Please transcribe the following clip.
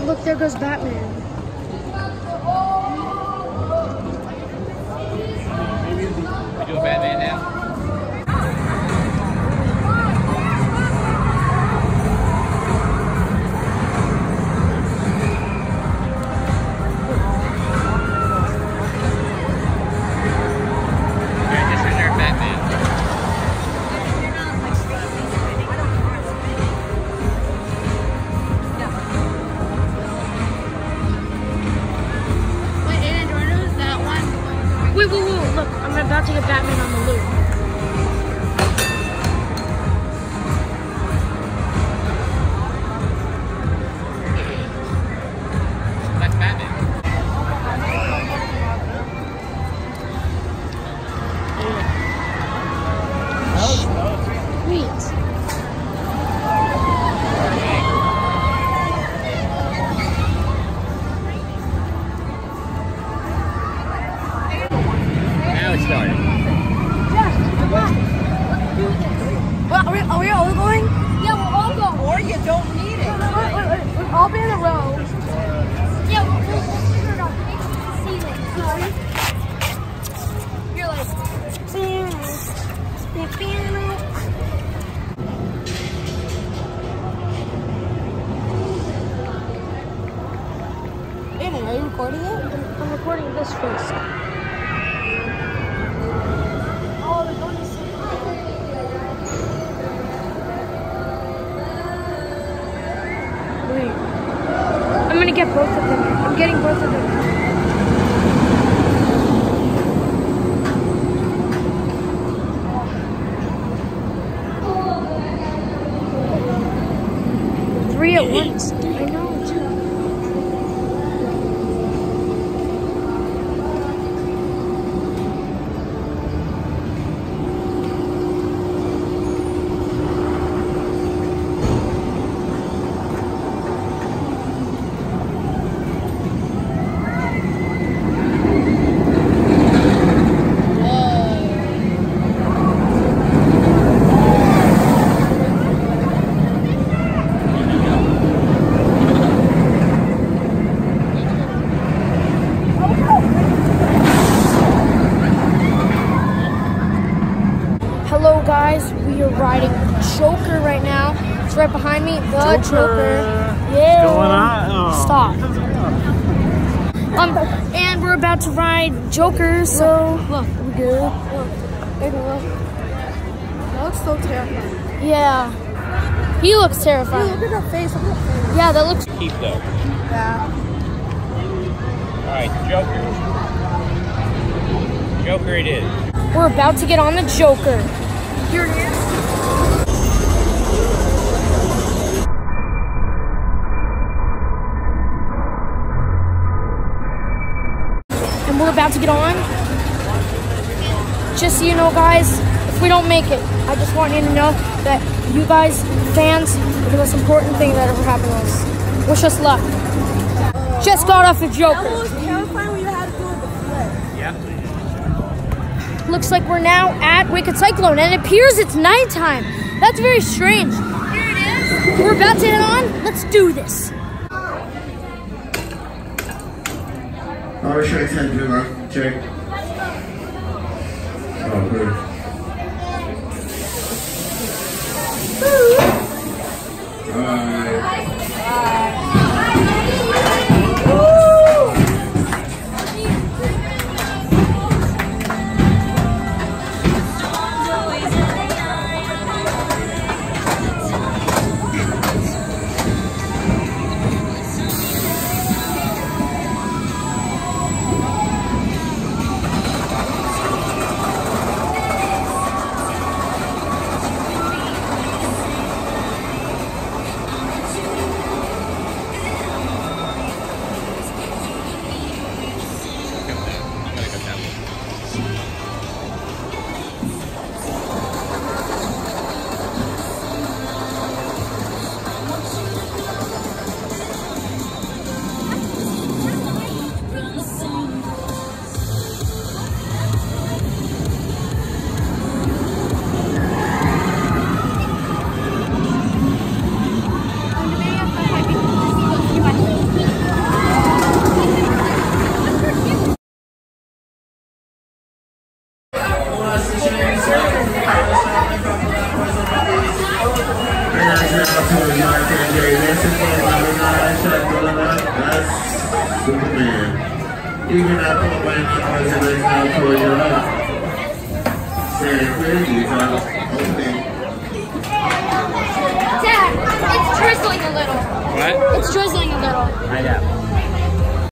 Look, there goes Batman. We do a Batman now? Wait, look, I'm about to get Batman on the loop. That's Batman. Sweet. Started. Well, are we all going? Yeah, we're all going. Or you don't need it. Wait. We'll all be in a row. Yeah, we'll figure it out. See it. You're like, Aiden, are you recording it? I'm recording this first. I'm gonna get both of them. I'm getting both of them. 3 at once. I know. Hello guys, we are riding Joker right now. It's right behind me, the Joker. Yeah. What's going on? Oh. Stop. And we're about to ride Joker, so look, we good. Look. That looks so terrifying. Yeah. He looks terrifying. Look at that face. Look at that face. Yeah, that looks Keep though. Yeah. Alright, Joker. Joker it is. We're about to get on the Joker. Here it is. And we're about to get on. Just so you know, guys, if we don't make it, I just want you to know that you guys, fans, are the most important thing that ever happened to us. Wish us luck. Just got off the Joker. That was terrifying when you had to do it the flip. Yeah. Looks like we're now at Wicked Cyclone, and it appears it's nighttime. That's very strange. Here it is. We're about to head on. Let's do this. Alright, should I tend to do check? Oh, good. Superman. Even after the white president now toward your left. Santa Cruz is opening. Dad, it's drizzling a little. What? It's drizzling a little. I know.